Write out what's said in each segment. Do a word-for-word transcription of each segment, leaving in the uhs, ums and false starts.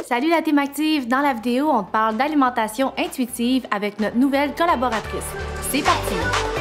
Salut la team active! Dans la vidéo, on te parle d'alimentation intuitive avec notre nouvelle collaboratrice. C'est parti!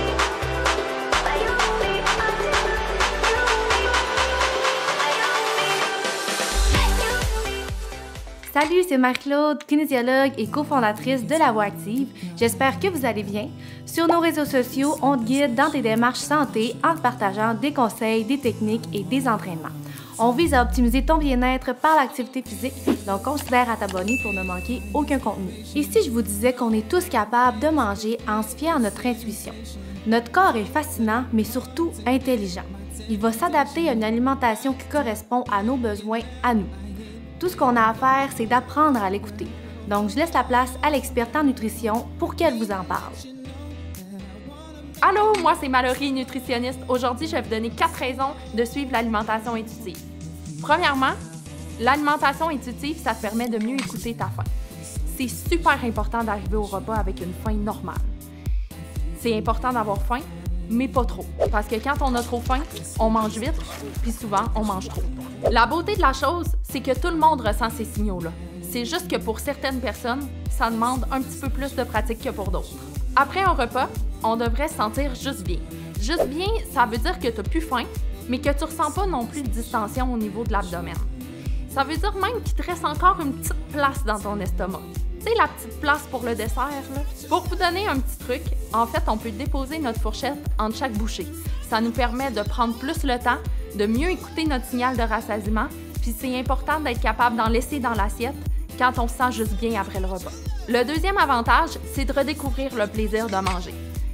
Salut, c'est Marie-Claude, kinésiologue et cofondatrice de La Voix Active. J'espère que vous allez bien. Sur nos réseaux sociaux, on te guide dans tes démarches santé en te partageant des conseils, des techniques et des entraînements. On vise à optimiser ton bien-être par l'activité physique, donc considère à t'abonner pour ne manquer aucun contenu. Et si je vous disais qu'on est tous capables de manger en se fiant à notre intuition? Notre corps est fascinant, mais surtout intelligent. Il va s'adapter à une alimentation qui correspond à nos besoins à nous. Tout ce qu'on a à faire, c'est d'apprendre à l'écouter. Donc, je laisse la place à l'experte en nutrition pour qu'elle vous en parle. Allô, moi c'est Mallory, nutritionniste. Aujourd'hui, je vais vous donner quatre raisons de suivre l'alimentation intuitive. Premièrement, l'alimentation intuitive, ça te permet de mieux écouter ta faim. C'est super important d'arriver au repas avec une faim normale. C'est important d'avoir faim, mais pas trop. Parce que quand on a trop faim, on mange vite, puis souvent, on mange trop. La beauté de la chose, c'est que tout le monde ressent ces signaux-là. C'est juste que pour certaines personnes, ça demande un petit peu plus de pratique que pour d'autres. Après un repas, on devrait se sentir juste bien. Juste bien, ça veut dire que tu n'as plus faim, mais que tu ne ressens pas non plus de distension au niveau de l'abdomen. Ça veut dire même qu'il te reste encore une petite place dans ton estomac. Tu sais, la petite place pour le dessert, là? Pour vous donner un petit truc, en fait, on peut déposer notre fourchette entre chaque bouchée. Ça nous permet de prendre plus le temps, de mieux écouter notre signal de rassasiement, puis c'est important d'être capable d'en laisser dans l'assiette quand on se sent juste bien après le repas. Le deuxième avantage, c'est de redécouvrir le plaisir de manger.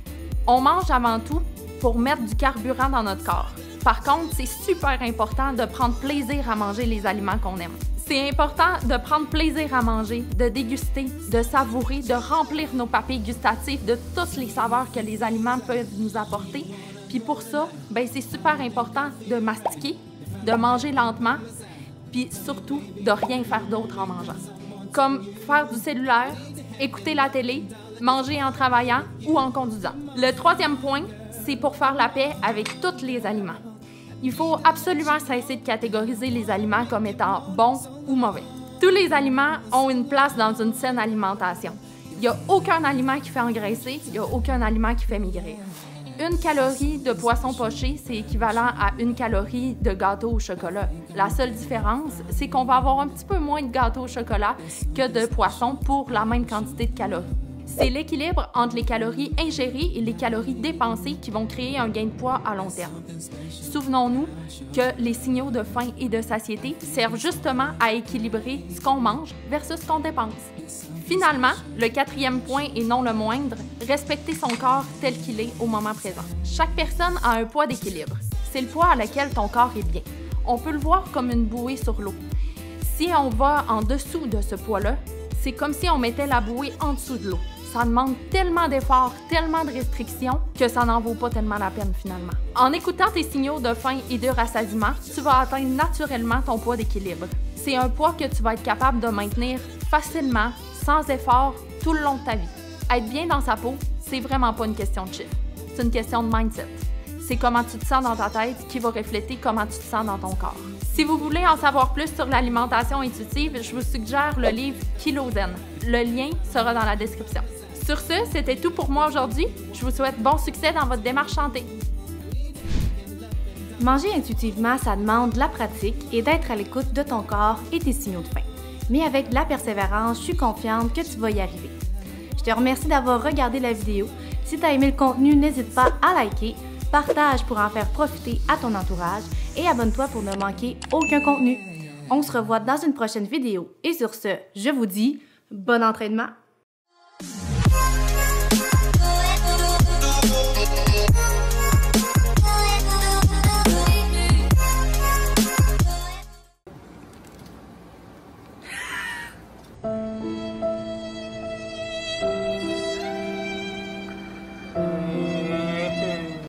On mange avant tout pour mettre du carburant dans notre corps. Par contre, c'est super important de prendre plaisir à manger les aliments qu'on aime. C'est important de prendre plaisir à manger, de déguster, de savourer, de remplir nos papilles gustatives de toutes les saveurs que les aliments peuvent nous apporter. Puis pour ça, ben c'est super important de mastiquer, de manger lentement, puis surtout de rien faire d'autre en mangeant. Comme faire du cellulaire, écouter la télé, manger en travaillant ou en conduisant. Le troisième point, c'est pour faire la paix avec tous les aliments. Il faut absolument cesser de catégoriser les aliments comme étant bons ou mauvais. Tous les aliments ont une place dans une saine alimentation. Il n'y a aucun aliment qui fait engraisser, il n'y a aucun aliment qui fait maigrir. Une calorie de poisson poché, c'est équivalent à une calorie de gâteau au chocolat. La seule différence, c'est qu'on va avoir un petit peu moins de gâteau au chocolat que de poisson pour la même quantité de calories. C'est l'équilibre entre les calories ingérées et les calories dépensées qui vont créer un gain de poids à long terme. Souvenons-nous que les signaux de faim et de satiété servent justement à équilibrer ce qu'on mange versus ce qu'on dépense. Finalement, le quatrième point et non le moindre, respecter son corps tel qu'il est au moment présent. Chaque personne a un poids d'équilibre. C'est le poids à lequel ton corps est bien. On peut le voir comme une bouée sur l'eau. Si on va en dessous de ce poids-là, c'est comme si on mettait la bouée en dessous de l'eau. Ça demande tellement d'efforts, tellement de restrictions que ça n'en vaut pas tellement la peine finalement. En écoutant tes signaux de faim et de rassasiement, tu vas atteindre naturellement ton poids d'équilibre. C'est un poids que tu vas être capable de maintenir facilement, sans effort, tout le long de ta vie. Être bien dans sa peau, c'est vraiment pas une question de chiffre. C'est une question de mindset. C'est comment tu te sens dans ta tête qui va refléter comment tu te sens dans ton corps. Si vous voulez en savoir plus sur l'alimentation intuitive, je vous suggère le livre Kilozen. Le lien sera dans la description. Sur ce, c'était tout pour moi aujourd'hui. Je vous souhaite bon succès dans votre démarche santé. Manger intuitivement, ça demande de la pratique et d'être à l'écoute de ton corps et tes signaux de faim. Mais avec de la persévérance, je suis confiante que tu vas y arriver. Je te remercie d'avoir regardé la vidéo. Si tu as aimé le contenu, n'hésite pas à liker, partage pour en faire profiter à ton entourage et abonne-toi pour ne manquer aucun contenu. On se revoit dans une prochaine vidéo et sur ce, je vous dis bon entraînement!